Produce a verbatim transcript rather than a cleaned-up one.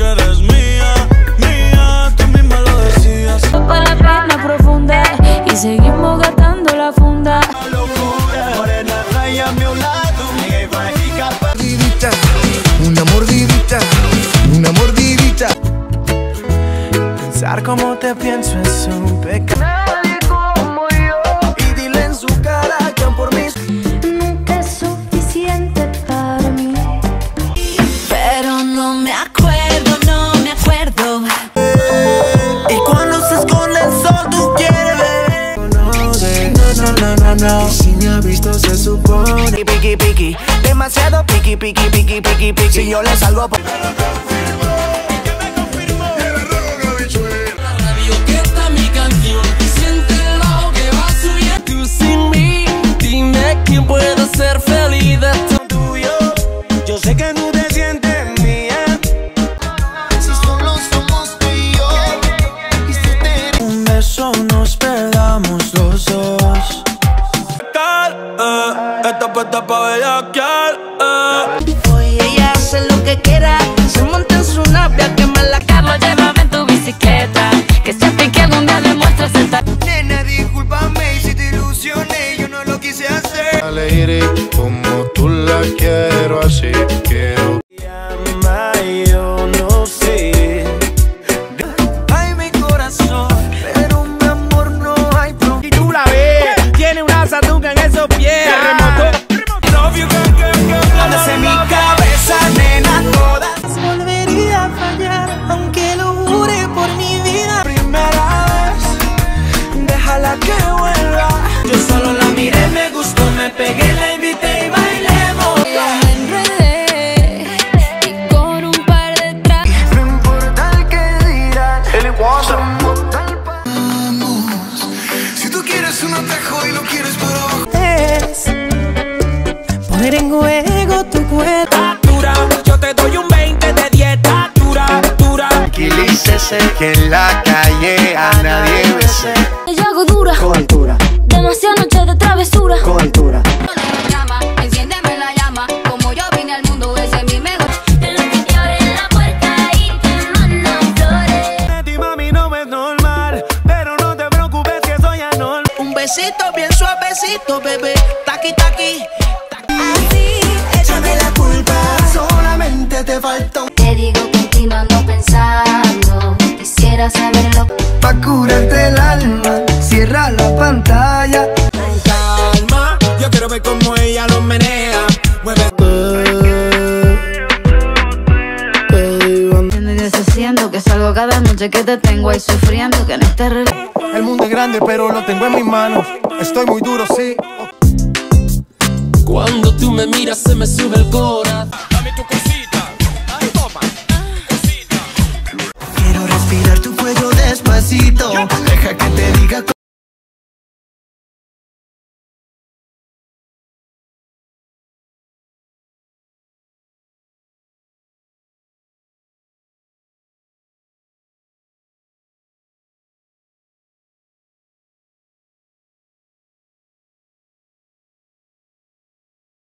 eres mía, mía, tú misma lo decías. Para la pena profunda y seguimos gastando la funda. Locura, morena, tráeme a un lado. Mordidita, una mordidita, una mordidita. Pensar como te pienso es un pecado. Nadie como yo. Y dile en su cara que por mí Nunca es suficiente para mí. Pero no me acuerdo, no me acuerdo. y cuando estás con el sol tú quieres ver. No sé, no, no, no, no, no. Y si me ha visto se supone. Piqui, piqui, piqui, demasiado piqui, piqui, piqui, piqui, piqui. Si yo le salgo por... Puedo ser feliz de esto tuyo. Yo sé que no te sientes mía. Si solo somos tú y yo. Y si te... Un beso nos perdamos los dos. Eh, esta puesta pa' bellaquear. Eh. Hoy ella hace lo que quiera. Se monta en su nave, quema la carro, llévame en tu bicicleta. Que siempre que algún día demuestres estar. Nena, discúlpame si te ilusioné. Yo no lo quise hacer. Alegre como tú la quiero, así quiero. Llama, yo no sé. Ay, mi corazón, pero mi amor no hay problema. y tú la ves, tiene una satuca en esos pies. Terremoto. Love you, girl, girl, girl. Andas en mi cabeza, nena, todas. Volvería a fallar, aunque lo jure por mi vida. Primera vez, déjala que vuelva. Yo solo la miré, me gustó, me pegué, la invité y bailemos. Me enredé y con un par de trapos. No importa el que dirán, el Vamos. Si tú quieres un atajo y lo quieres por abajo. es poner en juego tu cuerpo. Dura, yo te doy un veinte de dieta. Dura, dura. Tranquilícese que en la calle a nadie besé. Yo hago dura, Con altura, demasiadas noches de travesura. con altura. La llama, enciéndeme la llama. Como yo vine al mundo, ese es mi mejor. De lo que te abre la puerta y te mando flores. De ti, mami, no es normal, pero no te preocupes que soy anormal. Un besito bien suavecito, bebé. Taqui, taqui. Así, Échame la culpa, solamente te falta un... Te digo continuando pensando. Quisiera saberlo. Pa' curarte el alma, cierra la pantalla. Con calma, yo quiero ver cómo ella lo menea. Mueve. siento que salgo cada noche que te tengo ahí sufriendo. Que en este reloj El mundo es grande, pero lo tengo en mis manos. Estoy muy duro, sí. Cuando tú me miras se me sube el corazón. Dame tu cosita. Ay, toma. Cosita. Quiero respirar tu cuello despacito. Deja que te diga